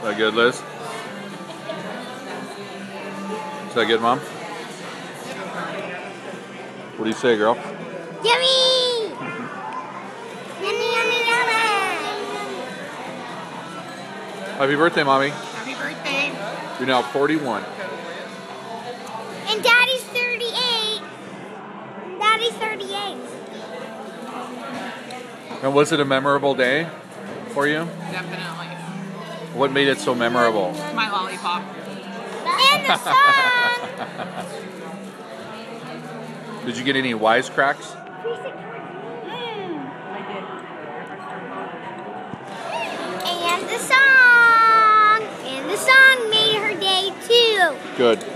that good, Liz? Is that good, Mom? What do you say, girl? Yummy! Yummy, yummy, yummy! Happy birthday, Mommy. Happy birthday. You're now 41. And Daddy's 38. Daddy's 38. And was it a memorable day for you? Definitely. What made it so memorable? My lollipop. And the song! Did you get any wisecracks? And the song! And the song made her day too. Good.